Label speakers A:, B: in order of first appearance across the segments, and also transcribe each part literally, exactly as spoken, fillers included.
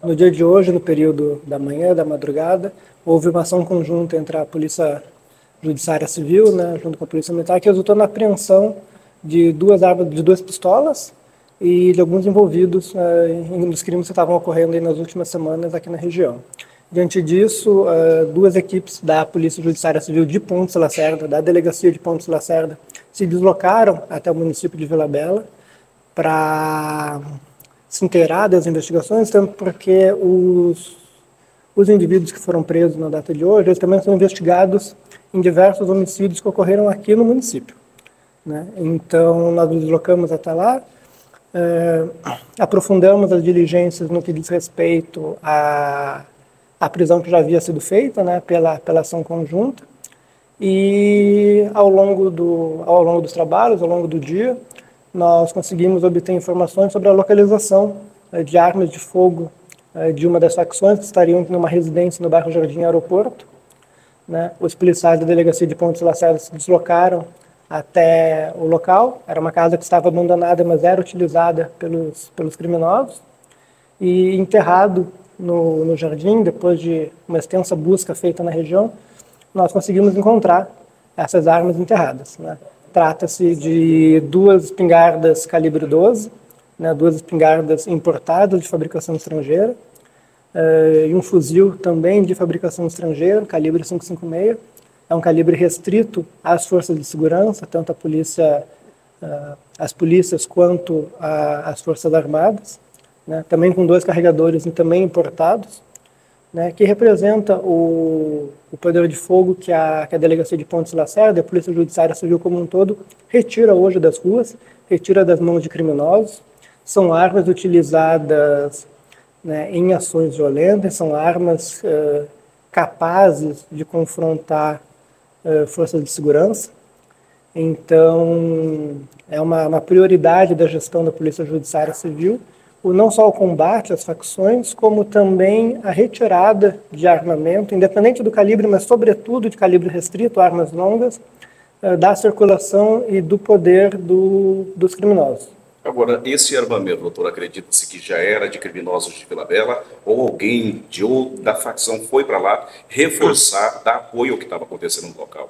A: No dia de hoje, no período da manhã, da madrugada, houve uma ação conjunta entre a Polícia Judiciária Civil, né, junto com a Polícia Militar, que resultou na apreensão de duas armas, de duas pistolas e de alguns envolvidos uh, em, nos crimes que estavam ocorrendo aí nas últimas semanas aqui na região. Diante disso, uh, duas equipes da Polícia Judiciária Civil de Pontes Lacerda, da Delegacia de Pontes Lacerda, se deslocaram até o município de Vila Bela para se inteirar das investigações, tanto porque os, os indivíduos que foram presos na data de hoje, eles também são investigados em diversos homicídios que ocorreram aqui no município, né? Então, nós nos deslocamos até lá, é, aprofundamos as diligências no que diz respeito à, à prisão que já havia sido feita, né, pela, pela ação conjunta, e ao longo, do, ao longo dos trabalhos, ao longo do dia, nós conseguimos obter informações sobre a localização eh, de armas de fogo eh, de uma das facções que estariam numa residência no bairro Jardim Aeroporto, né? Os policiais da Delegacia de Pontes Lacerda se deslocaram até o local. Era uma casa que estava abandonada, mas era utilizada pelos, pelos criminosos. E enterrado no, no jardim, depois de uma extensa busca feita na região, nós conseguimos encontrar essas armas enterradas, né? Trata-se de duas espingardas calibre doze, né, duas espingardas importadas de fabricação estrangeira, uh, e um fuzil também de fabricação estrangeira, calibre cinco cinco seis. É um calibre restrito às forças de segurança, tanto a polícia, uh, as polícias quanto a, as forças armadas, né, também com dois carregadores também importados, né, que representa o, o poder de fogo que a, que a Delegacia de Pontes Lacerda, a Polícia Judiciária Civil como um todo, retira hoje das ruas, retira das mãos de criminosos. São armas utilizadas, né, em ações violentas, são armas uh, capazes de confrontar uh, forças de segurança. Então, é uma, uma prioridade da gestão da Polícia Judiciária Civil, o não só o combate às facções, como também a retirada de armamento, independente do calibre, mas sobretudo de calibre restrito, armas longas, da circulação e do poder do, dos criminosos.
B: Agora, esse armamento, doutor, acredita-se que já era de criminosos de Vila Bela, ou alguém de ou da facção foi para lá reforçar, dar apoio ao que estava acontecendo no local?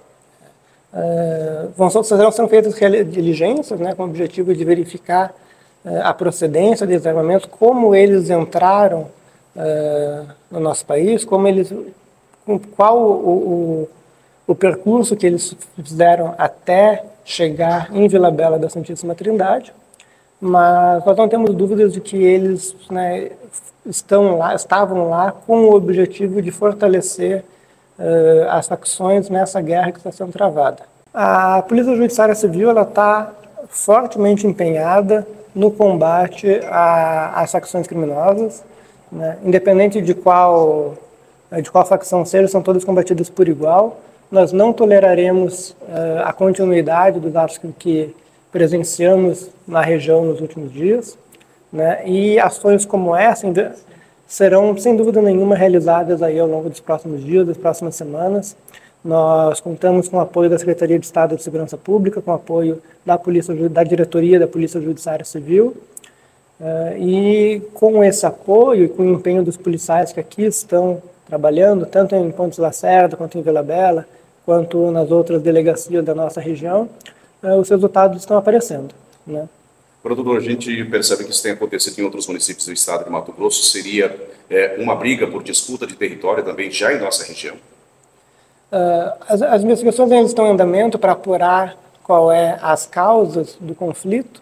A: Uh, vão serão feitas diligências, né, com o objetivo de verificar a procedência desse armamento, como eles entraram uh, no nosso país, como eles, qual o, o, o percurso que eles fizeram até chegar em Vila Bela da Santíssima Trindade, mas nós não temos dúvidas de que eles, né, estão lá, estavam lá com o objetivo de fortalecer uh, as facções nessa guerra que está sendo travada. A Polícia Judiciária Civil está fortemente empenhada no combate às facções criminosas, né? Independente de qual, de qual facção seja, são todas combatidas por igual. Nós não toleraremos uh, a continuidade dos atos que, que presenciamos na região nos últimos dias, né? E ações como essa serão, sem dúvida nenhuma, realizadas aí ao longo dos próximos dias, das próximas semanas. Nós contamos com o apoio da Secretaria de Estado de Segurança Pública, com o apoio da, Polícia, da Diretoria da Polícia Judiciária Civil, uh, e com esse apoio e com o empenho dos policiais que aqui estão trabalhando, tanto em Pontes Lacerda, quanto em Vila Bela, quanto nas outras delegacias da nossa região, uh, os resultados estão aparecendo, né?
B: Doutor, a gente percebe que isso tem acontecido em outros municípios do estado de Mato Grosso. Seria é, uma briga por disputa de território também já em nossa região?
A: Uh, as, as investigações ainda estão em andamento para apurar qual é as causas do conflito,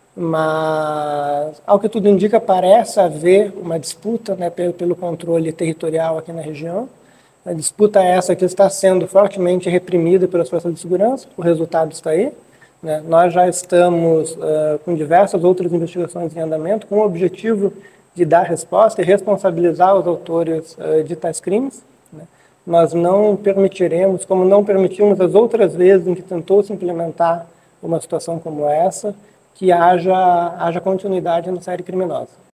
A: mas, ao que tudo indica, parece haver uma disputa, né, pelo, pelo controle territorial aqui na região. A disputa essa que está sendo fortemente reprimida pelas forças de segurança, o resultado está aí, né? Nós já estamos uh, com diversas outras investigações em andamento, com o objetivo de dar resposta e responsabilizar os autores uh, de tais crimes, né? Nós não permitiremos, como não permitimos as outras vezes em que tentou se implementar uma situação como essa, que haja, haja continuidade na série criminosa.